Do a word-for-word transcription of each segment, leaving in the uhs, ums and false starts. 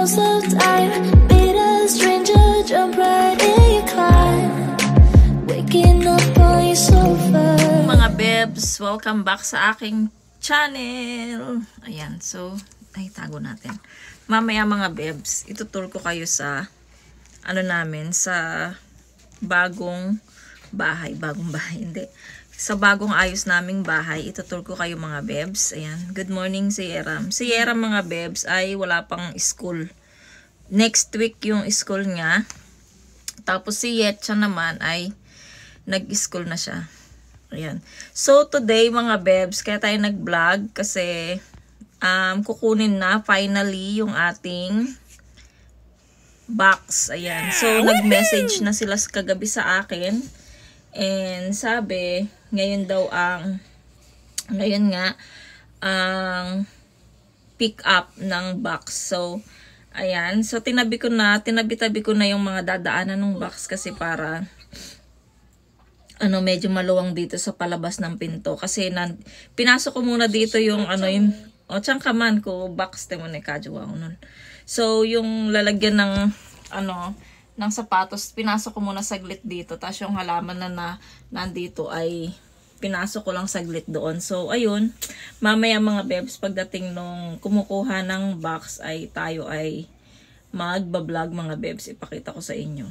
most of time. Meet a stranger, jump right in your climb. Waking up on your sofa. Mga bebs, welcome back sa aking channel. Ayan, so, ay tago natin. Mamaya mga bebs, itutur ko kayo sa ano namin, sa bagong bahay. Bagong bahay, hindi. Sa bagong ayos naming bahay, itutur ko kayo mga bebs. Ayan, good morning si Yeram. Si Yeram mga bebs ay wala pang school. Next week yung school niya. Tapos si Yetcha naman ay nag-school na siya. Ayan. So today mga bebs, kaya tayo nag-vlog kasi um, kukunin na finally yung ating box. Ayan. So nag-message na sila kagabi sa akin. And sabi, ngayon daw ang ngayon nga ang pick up ng box. So ayan. So tinabi ko na, tinabi-tabi ko na yung mga dadaanan ng box kasi para ano, medyo maluwang dito sa palabas ng pinto. Kasi nan, pinasok ko muna dito yung ano yung, o tiyang kaman ko, box temo ni Kajuwa. So, yung lalagyan ng, ano, ng sapatos, pinasok ko muna saglit dito. Tapos yung halaman na, na nandito ay pinasok ko lang saglit doon. So, ayun, mamaya mga bebs, pagdating nung kumukuha ng box ay tayo ay magbablog mga bebs. Ipakita ko sa inyo.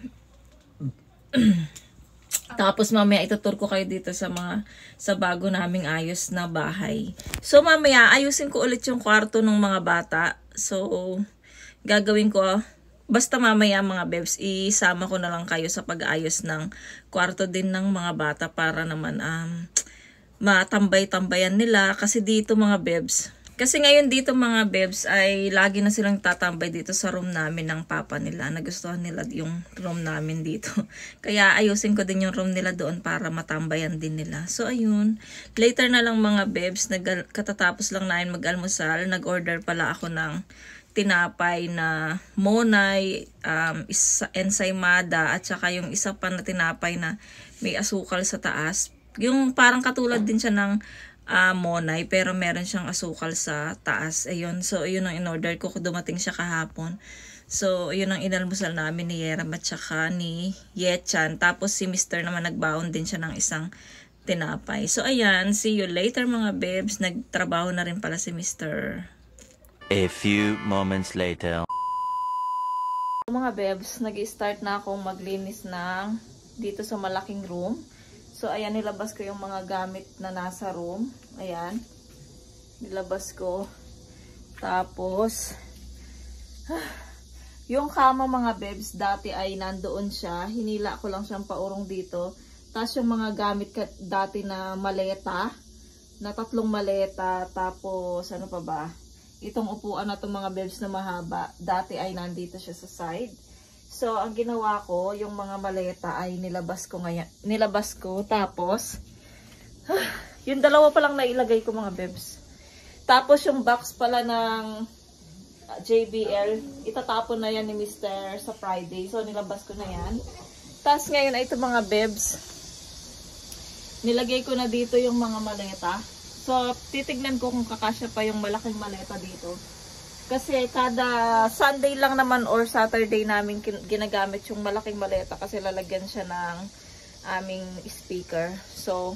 Tapos mamaya itutur ko kayo dito sa mga sa bago naming ayos na bahay. So mamaya ayusin ko ulit yung kwarto ng mga bata. So gagawin ko, basta mamaya mga bebs, isama ko na lang kayo sa pag-aayos ng kwarto din ng mga bata para naman um, matambay-tambayan nila. Kasi dito mga bebs, kasi ngayon dito mga bebs ay lagi na silang tatambay dito sa room namin ng papa nila. Nagustuhan nila yung room namin dito. Kaya ayusin ko din yung room nila doon para matambayan din nila. So ayun, later na lang mga bebs, nag katatapos lang namin mag-almusal. Nag-order pala ako ng tinapay na monay, um, ensaymada, at saka yung isa pa na tinapay na may asukal sa taas. Yung parang katulad din siya ng Uh, monay, pero meron siyang asukal sa taas. Ayun, so ayun ang in-order ko. Dumating siya kahapon. So ayun ang inalmusal namin ni Yeram at saka ni Yetchan. Tapos si Mister naman nagbaon din siya ng isang tinapay. So ayan, see you later mga bebs. Nagtrabaho na rin pala si Mister A few moments later. Mga bebs, nag-start na akong maglinis ng dito sa malaking room. So, ayan, nilabas ko yung mga gamit na nasa room. Ayan. Nilabas ko. Tapos, yung kama mga bebs, dati ay nandoon siya. Hinila ko lang siyang paurong dito. Tapos yung mga gamit ka, dati na maleta, na tatlong maleta. Tapos, ano pa ba? Itong upuan na itong mga bebs na mahaba, dati ay nandito siya sa side. So, ang ginawa ko, yung mga maleta ay nilabas ko ngayon. Nilabas ko, tapos, yung dalawa pa lang nailagay ko mga bebs. Tapos, yung box pala ng J B L, itatapon na yan ni Mister sa Friday. So, nilabas ko na yan. Tapos, ngayon ay ito mga bebs. Nilagay ko na dito yung mga maleta. So, titignan ko kung kakasya pa yung malaking maleta dito. Kasi kada Sunday lang naman or Saturday namin ginagamit yung malaking maleta kasi lalagyan siya ng aming speaker. So,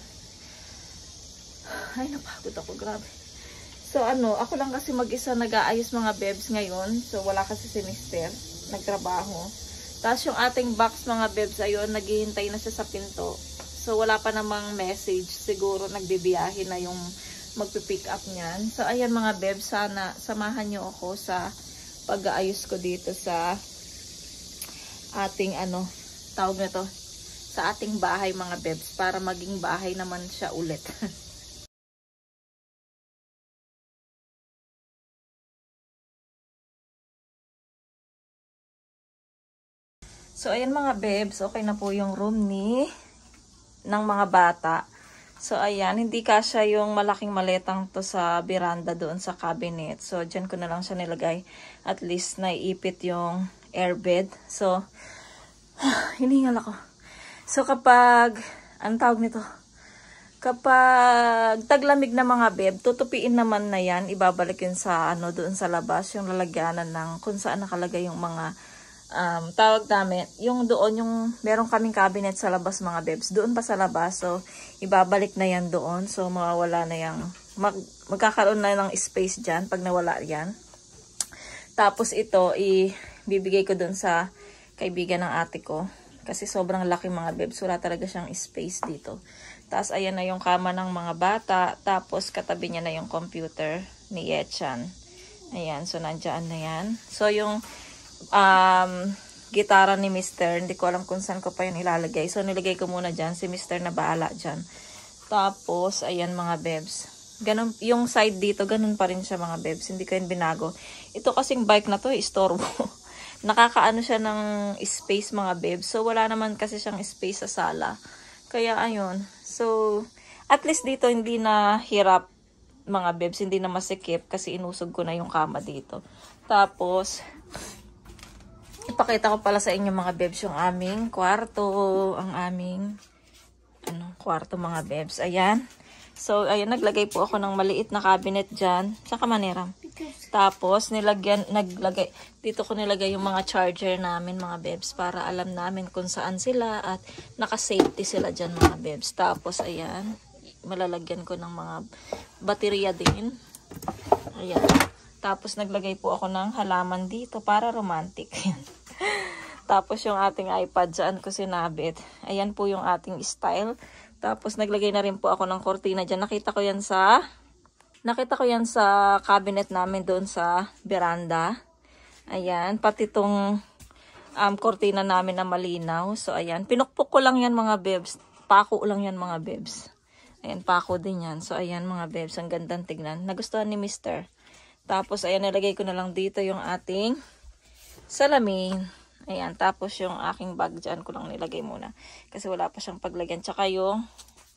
ay napagod ako, grabe. So ano, ako lang kasi mag-isa nag-aayos mga bebs ngayon. So wala kasi si Mister, nagtrabaho. Tapos yung ating box mga bebs, ayun, naghihintay na siya sa pinto. So wala pa namang message, siguro nagbibiyahe na yung magpipick up niyan. So, ayan mga bebs, sana samahan nyo ako sa pag-aayos ko dito sa ating, ano, tawag na to, sa ating bahay mga bebs, para maging bahay naman siya ulit. So, ayan mga bebs, okay na po yung room ni ng mga bata. So, ayan, hindi kasya yung malaking maletang to sa veranda doon sa cabinet. So, dyan ko na lang siya nilagay. At least, naiipit yung airbed. So, hiningal ako. So, kapag, anong tawag nito? Kapag taglamig na mga beb, tutupiin naman na yan. Ibabalik yun sa ano, doon sa labas. Yung lalagyanan ng kung saan nakalagay yung mga um, tawag namin. Yung doon, yung meron kaming cabinet sa labas mga bebs. Doon pa sa labas. So, ibabalik na yan doon. So, mawawala na yung, mag, magkakaroon na ng space dyan pag nawala yan. Tapos ito, ibibigay ko doon sa kaibigan ng ate ko. Kasi sobrang laki mga bebs. Wala talaga siyang space dito. Tapos, ayan na yung kama ng mga bata. Tapos, katabi niya na yung computer ni Yechan. Ayan. So, nandyan na yan. So, yung um, gitara ni Mister, hindi ko alam kung saan ko pa yun ilalagay. So, nilagay ko muna dyan. Si Mister na bahala dyan. Tapos, ayan mga bebs. Ganun, yung side dito, ganun pa rin siya mga bebs. Hindi ko yun binago. Ito kasing bike na to, istorbo. Nakakaano siya ng space mga bebs. So, wala naman kasi siyang space sa sala. Kaya, ayun. So, at least dito hindi na hirap mga bebs. Hindi na masikip kasi inusog ko na yung kama dito. Tapos, ipakita ko pala sa inyo mga bebs yung aming kwarto. Ang aming ano, kwarto mga bebs. Ayan. So, ayan. Naglagay po ako ng maliit na cabinet dyan. Saan ka maniram? Tapos, nilagyan, naglagay, dito ko nilagay yung mga charger namin, mga bebs, para alam namin kung saan sila at naka-safety sila dyan, mga bebs. Tapos, ayan, malalagyan ko ng mga baterya din. Ayan. Tapos, naglagay po ako ng halaman dito para romantic. Tapos, yung ating iPad, dyan ko sinabit. Ayan po yung ating style. Tapos, naglagay na rin po ako ng kortina dyan. Nakita ko yan sa... Nakita ko yan sa cabinet namin doon sa veranda. Ayan. Pati itong um, kortina namin na malinaw. So, ayan. Pinukpok ko lang yan mga bebs. Pako lang yan mga bebs. Ayan. Pako din yan. So, ayan mga bebs. Ang gandang tignan. Nagustuhan ni Mister. Tapos, ayan. Nilagay ko na lang dito yung ating salamin. Ayan. Tapos, yung aking bag dyan ko lang nilagay muna. Kasi wala pa siyang paglagyan. Tsaka yung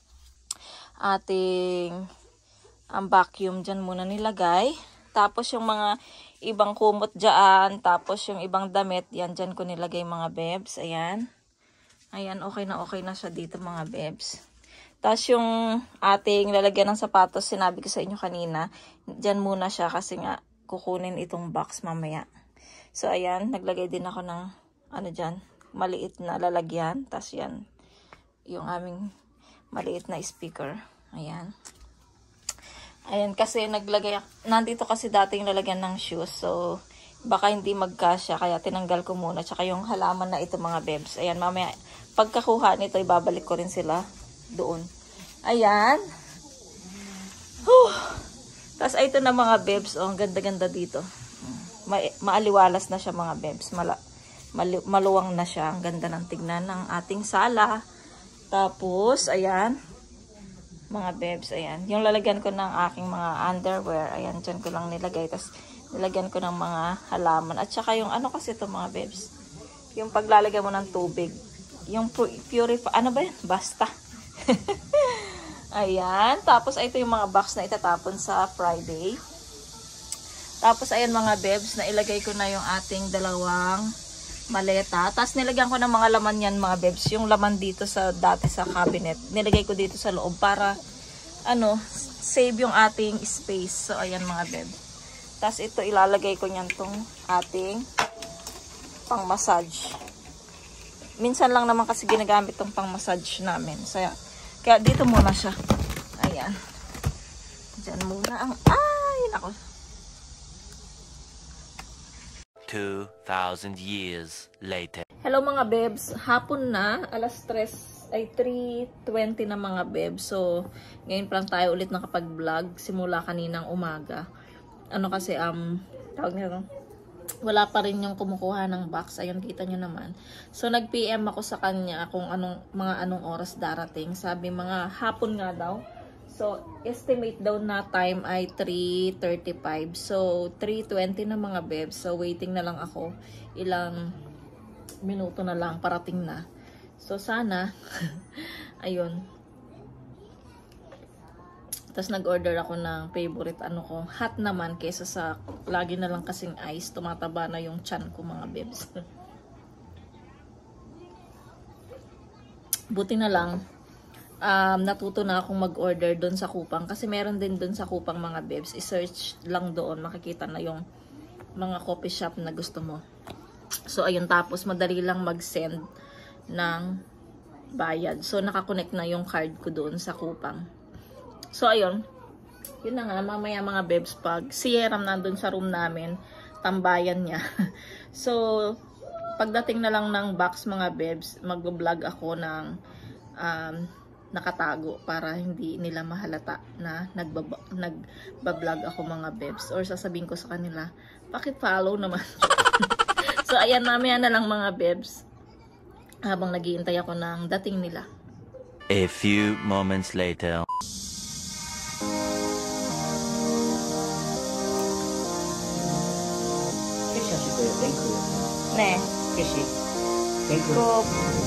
ating... ang vacuum dyan muna nilagay. Tapos yung mga ibang kumot dyan. Tapos yung ibang damit. Yan dyan ko nilagay mga bebs. Ayan. Ayan. Okay na okay na siya dito mga bebs. Tapos yung ating lalagyan ng sapatos. Sinabi ko sa inyo kanina. Dyan muna siya. Kasi nga kukunin itong box mamaya. So ayan. Naglagay din ako ng ano dyan. Maliit na lalagyan. Tapos yan. Yung aming maliit na speaker. Ayan. Ayan, kasi naglagay, nandito kasi dati yung lalagyan ng shoes. So, baka hindi magkasya. Kaya tinanggal ko muna. Tsaka yung halaman na ito mga bebs. Ayan, mamaya, pagkakuha nito, ibabalik ko rin sila doon. Ayan. Whew. Tapos, ito na mga bebs. Oh, ang ganda-ganda dito. Ma maaliwalas na siya mga bebs. Mala malu maluwang na siya. Ang ganda ng tignan ng ating sala. Tapos, ayan. Mga bebs, ayan. Yung lalagyan ko ng aking mga underwear, ayan, dyan ko lang nilagay. Tapos, nilagyan ko ng mga halaman. At saka yung ano kasi ito mga bebs, yung paglalagyan mo ng tubig. Yung purify, ano ba yan? Basta. Ayan. Tapos, ito yung mga box na itatapon sa Friday. Tapos, ayan mga bebs, na ilagay ko na yung ating dalawang maleta. Tapos, nilagyan ko ng mga laman yan, mga bebs. Yung laman dito sa, dati sa cabinet. Nilagay ko dito sa loob para, ano, save yung ating space. So, ayan mga bebs. Tapos, ito, ilalagay ko nyan tong ating pang massage. Minsan lang naman kasi ginagamit tong pang massage namin. So, kaya, dito muna siya. Ayan. Diyan muna ang, ay, nako. two thousand years later. Hello mga bebs, hapon na, alas tres, ay three twenty na mga bebs. So, ngayon pa lang tayo ulit nakapag-vlog, simula kaninang umaga. Ano kasi, um, tawag nito, wala pa rin yung kumukuha ng box. Ayun, kita nyo naman. So, nag-P M ako sa kanya kung anong, mga anong oras darating. Sabi, mga hapon nga daw. So, estimate daw na time ay three thirty-five. So, three twenty na mga bebs. So, waiting na lang ako. Ilang minuto na lang, parating na. So, sana, ayun. Tapos, nag-order ako ng favorite, ano ko, hot naman, kesa sa lagi na lang kasing ice. Tumataba na yung chan ko, mga bebs. Buti na lang, um, natuto na akong mag-order doon sa Kupang. Kasi meron din doon sa Kupang mga bebs. I-search lang doon, makikita na yung mga coffee shop na gusto mo. So, ayun. Tapos, madali lang mag-send ng bayad. So, nakakonect na yung card ko doon sa Kupang. So, ayun. Yun na nga, mamaya mga bebs, pag si Yeram nandun sa room namin, tambayan niya. So, pagdating na lang ng box mga bebs, mag-vlog ako ng um, nakatago para hindi nila mahalata na nagbablog nagba ako mga bebs. Or sasabihin ko sa kanila, paki-follow naman. So, ayan, mamaya na lang mga bebs, habang naghihintay ako ng dating nila. A few moments later. 네. 캐시. 뱅크. 또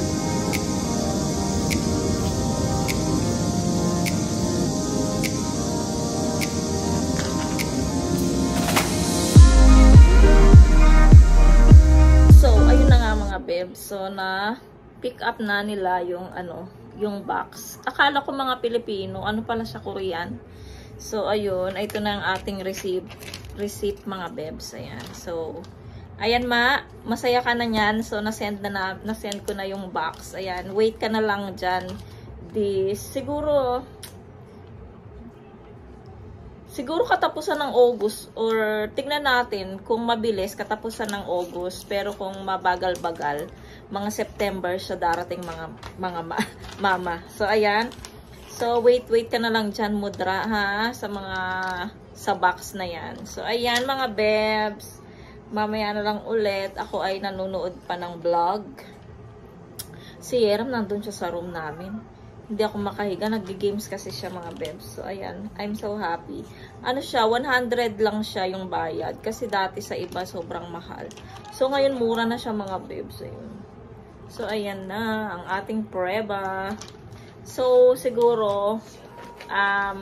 So, ayun na nga mga bebs. So, na pick up na nila yung ano, yung box. Akala ko mga Pilipino, ano pala siya, Korean. So, ayun, ito na ang ating receipt, receipt mga bebs. Ayan. So, ayan ma, masaya ka na niyan. So, nasend na, na nasend ko na yung box. Ayan, wait ka na lang dyan. Di, siguro, siguro katapusan ng August or tignan natin kung mabilis katapusan ng August. Pero kung mabagal-bagal, mga September siya darating mga, mga ma mama. So, ayan. So, wait, wait ka na lang dyan, Mudra, ha? Sa mga, sa box na yan. So, ayan mga bebs. Mamaya na lang ulit. Ako ay nanonood pa ng vlog. Si Yeram nandun siya sa room namin. Hindi ako makahiga. Nag-games kasi siya mga bebs. So, ayan. I'm so happy. Ano siya? one hundred lang siya yung bayad. Kasi dati sa iba sobrang mahal. So, ngayon mura na siya mga bebs. Ayun. So, ayan na. Ang ating preba. So, siguro, um,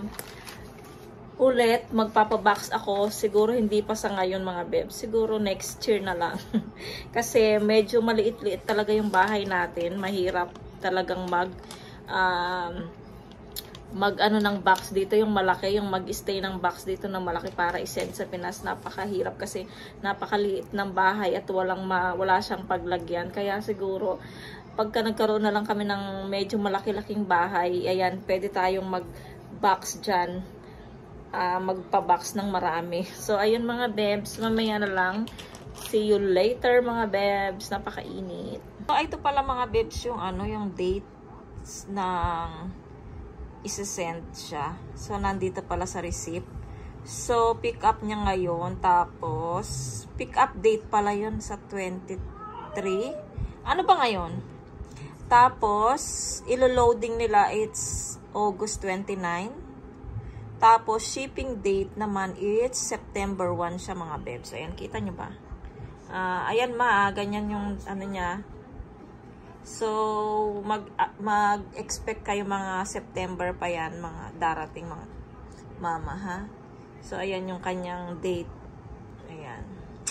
ulit, magpapabox ako. Siguro hindi pa sa ngayon mga bebs. Siguro next year na lang. Kasi medyo maliit-liit talaga yung bahay natin. Mahirap talagang mag um, mag ano ng box dito, yung malaki, yung mag-stay ng box dito na malaki para i-send sa Pinas. Napakahirap kasi napakaliit ng bahay at walang ma, wala siyang paglagyan. Kaya siguro pagka nagkaroon na lang kami ng medyo malaki-laking bahay, ayan, pwede tayong mag-box dyan. Uh, magpa-box ng marami. So, ayun mga bebs, mamaya na lang. See you later mga bebs. Napakainit. So, ito pala mga bebs yung ano, yung dates ng isa-send siya. So, nandito pala sa receipt. So, pick up niya ngayon. Tapos, pick up date pala yun sa twenty-three. Ano ba ngayon? Tapos, ilo-loading nila it's August twenty-nine. Tapos, shipping date naman it's September first siya mga bebs. Ayan, kita nyo ba? Uh, ayan ma, ganyan yung ano niya. So, mag, uh, mag-expect kayo mga September pa yan, mga darating mga mama, ha? So, ayan yung kanyang date. Ayan.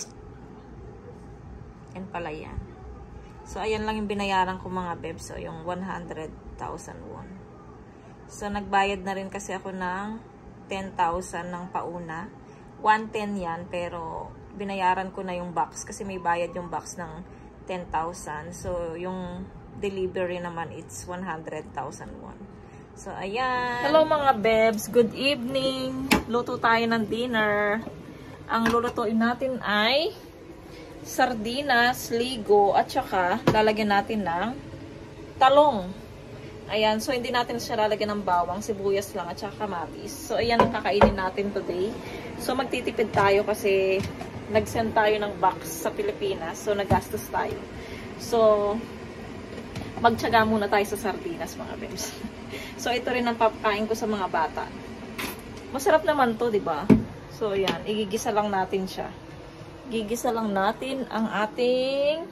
Ayan pala yan. So, ayan lang yung binayaran ko mga bebs. So, yung one hundred thousand won. So, nagbayad na rin kasi ako ng ten thousand ng pauna. one ten yan, pero binayaran ko na yung box kasi may bayad yung box ng ten thousand. So, yung delivery naman, it's one hundred thousand won. So, ayan. Hello mga bebs. Good evening. Luto tayo ng dinner. Ang lulutuin natin ay sardinas, ligo, at saka lalagyan natin ng talong. Ayan, so hindi natin siya lalagyan ng bawang, sibuyas lang at saka kamatis. So, ayan ang kakainin natin today. So, magtitipid tayo kasi nag-send tayo ng box sa Pilipinas. So, nagastos tayo. So, magtyaga muna tayo sa sardinas, mga bebs. So, ito rin ang papakain ko sa mga bata. Masarap naman to, di ba? So, ayan, igigisa lang natin siya. Gigisa lang natin ang ating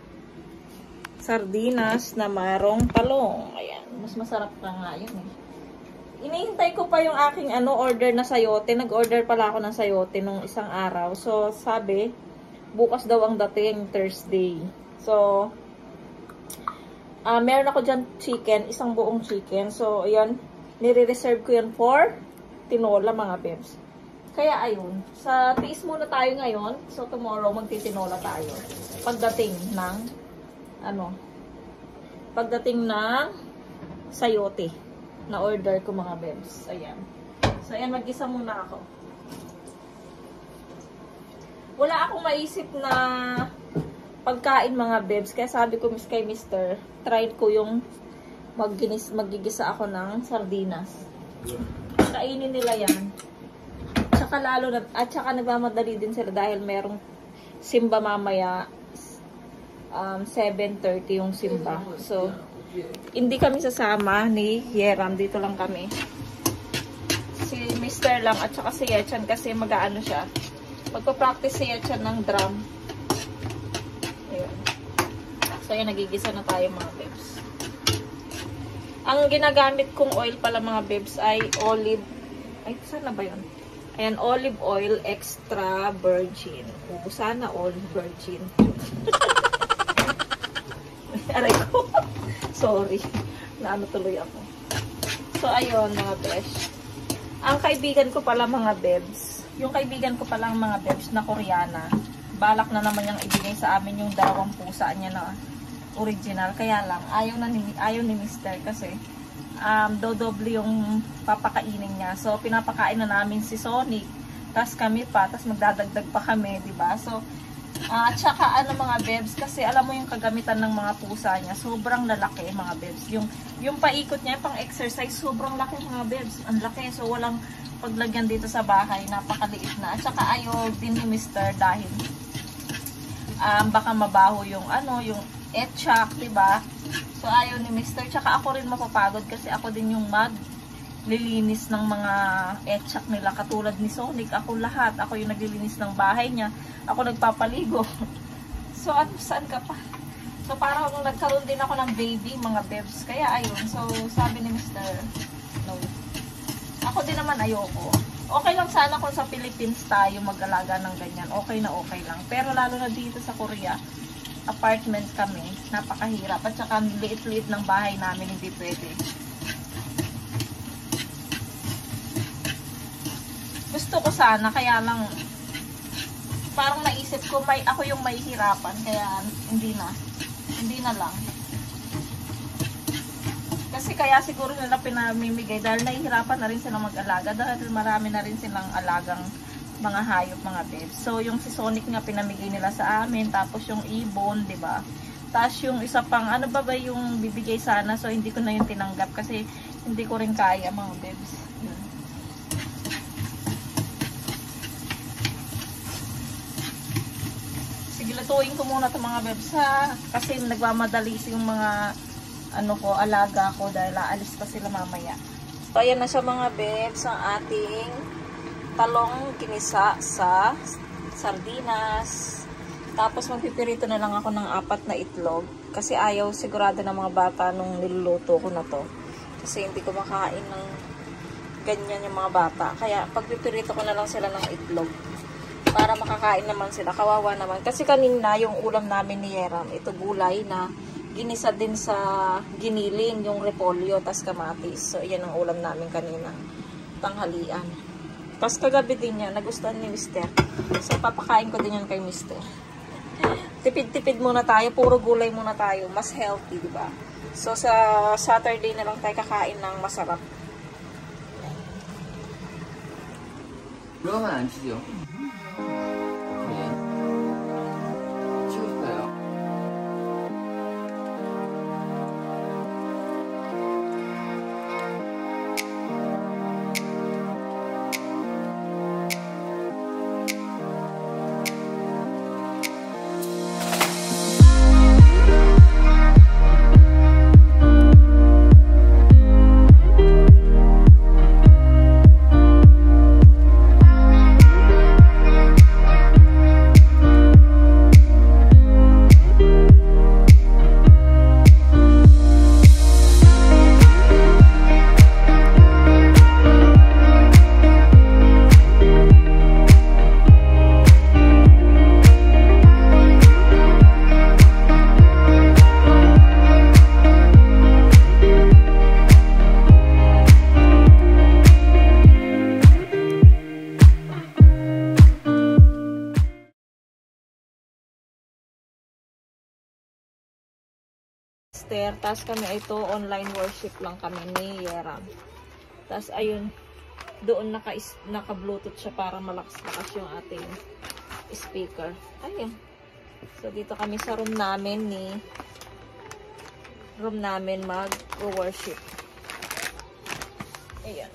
sardinas na mayroong talong. Ayan. Mas masarap pa nga yun eh. Inihintay ko pa yung aking ano, order na sayote. Nag-order pala ako ng sayote nung isang araw. So, sabi, bukas daw ang dating Thursday. So, Uh, meron ako dyan chicken, isang buong chicken. So, ayan, nire-reserve ko yan for tinola mga bebs. Kaya ayun, sa tiis muna tayo ngayon. So, tomorrow magtitinola tayo. Pagdating ng, ano, pagdating ng sayote na order ko mga bebs. Ayan. So, ayan, mag-isa muna ako. Wala akong maisip na pagkain mga bebs. Kaya sabi ko kay mister, try ko yung magginis, magigisa ako ng sardinas. Kainin nila yan. Tsaka lalo na, at tsaka nagmamadali din sila dahil merong simba mamaya. Um, seven thirty yung simba. So, hindi kami sasama ni Yeram. Dito lang kami. Si mister lang at saka si Yechan kasi mag-aano siya. Magpa-practice si Yechan ng drum. Ayan. So, ayan, nagigisa na tayo mga bebs. Ang ginagamit kong oil pala mga bebs ay olive. Ay, saan na ba yun? Ayan, olive oil extra virgin. O, sana all virgin. Aray ko. Sorry. Naano tuloy ako. So, ayun mga besh. Ang kaibigan ko pala mga bebs, yung kaibigan ko palang mga bebs na Koreana, balak na naman niyang ibigay sa amin yung dalawang pusa niya na original. Kaya lang, ayaw, na ni, ayaw ni mister kasi um, dodoble yung papakainin niya. So, pinapakain na namin si Sonic. Tas kami pa, tas magdadagdag pa kami, diba? So, Uh, at saka ano mga bebs, kasi alam mo yung kagamitan ng mga pusa niya, sobrang lalaki mga bebs. Yung, yung paikot niya, pang exercise, sobrang laki mga bebs. Ang laki, so walang paglagyan dito sa bahay, napakaliit na. At saka ayaw din ni mister dahil um, baka mabaho yung ano, yung etchak, diba? So ayaw ni mister, tsaka ako rin mapapagod kasi ako din yung mag lilinis ng mga etchak nila katulad ni Sonic. Ako lahat, ako yung naglilinis ng bahay niya, ako nagpapaligo. So ano, saan ka pa? So parang kung nagkaroon din ako ng baby mga bebs, kaya ayun. So sabi ni mister, no, ako din naman ayoko. Okay lang sana kung sa Philippines tayo mag-alaga ng ganyan, okay na okay lang, pero lalo na dito sa Korea, apartment kami, napakahirap, at saka liit-liit ng bahay namin, hindi pwede. Gusto ko sana, kaya lang parang naisip ko may ako yung mahihirapan, kaya hindi na. Hindi na lang. Kasi kaya siguro nila pinamimigay dahil nahihirapan na rin sila mag-alaga dahil marami na rin silang alagang mga hayop, mga bebs. So yung si Sonic nga pinamigay nila sa amin, tapos yung ibon, 'di ba? Tapos yung isa pang ano ba ba yung bibigay sana, so hindi ko na yung tinanggap kasi hindi ko rin kaya mga bebs. Yun. Lutuin ko muna itong mga bebs ha, kasi nagmamadali yung mga ano ko, alaga ko dahil aalis pa sila mamaya. So ayan na siya mga bebs, ang ating talong kinisa sa sardinas. Tapos magpipirito na lang ako ng apat na itlog kasi ayaw sigurado ng mga bata nung niluluto ko na to. Kasi hindi ko makain ng ganyan yung mga bata. Kaya pagpipirito ko na lang sila ng itlog para makakain naman sila. Kawawa naman. Kasi kanina, yung ulam namin ni Yeram, ito gulay na ginisa din sa giniling, yung repolyo, tas kamatis. So, yan ang ulam namin kanina. Tanghalian. Tapos kagabi din yan, nagustuhan ni mister. So, papakain ko din yan kay mister. Tipid-tipid muna tayo, puro gulay muna tayo. Mas healthy, diba? So, sa Saturday na lang tayo kakain ng masarap. 그러면 안 치죠. mister. Tapos kami ito, online worship lang kami ni Yeram. Tapos ayun, doon naka, naka Bluetooth siya para malakas-lakas yung ating speaker. Ayun. So dito kami sa room namin ni room namin mag-worship. Ayan.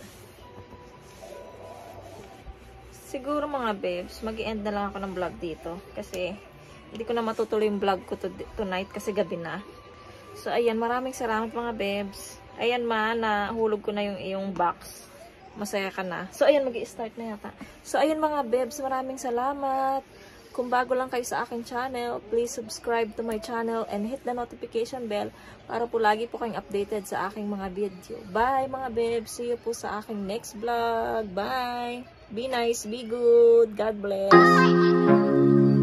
Siguro mga babes, mag-i-end na lang ako ng vlog dito. Kasi, hindi ko na matutuloy yung vlog ko to tonight kasi gabi na. So, ayan. Maraming salamat mga babes. Ayan ma, nahulog ko na yung iyong box. Masaya ka na. So, ayan. Mag-i-start na yata. So, ayan mga babes. Maraming salamat. Kung bago lang kayo sa aking channel, please subscribe to my channel and hit the notification bell para po lagi po kayong updated sa aking mga video. Bye mga babes! See you po sa aking next vlog. Bye! Be nice, be good. God bless!